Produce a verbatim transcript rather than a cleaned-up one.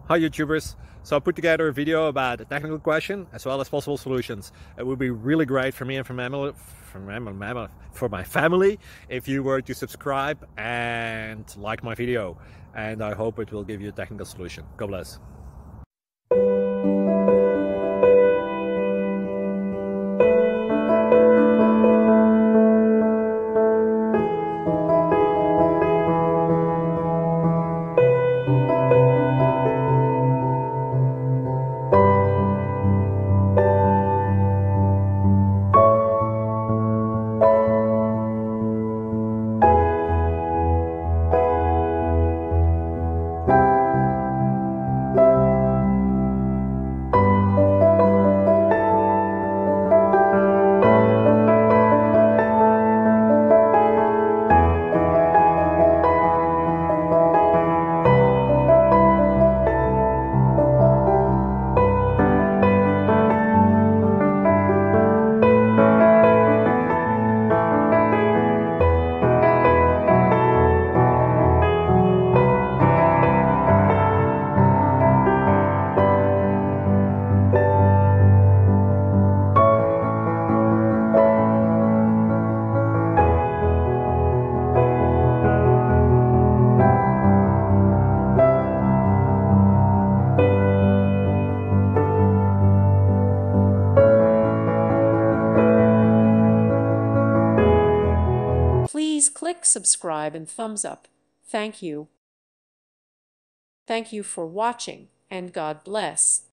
Hi YouTubers! So I put together a video about a technical question as well as possible solutions. It would be really great for me and for my, for for my family if you were to subscribe and like my video, and I hope it will give you a technical solution. God bless. Please click subscribe and thumbs up. Thank you. Thank you for watching, and God bless.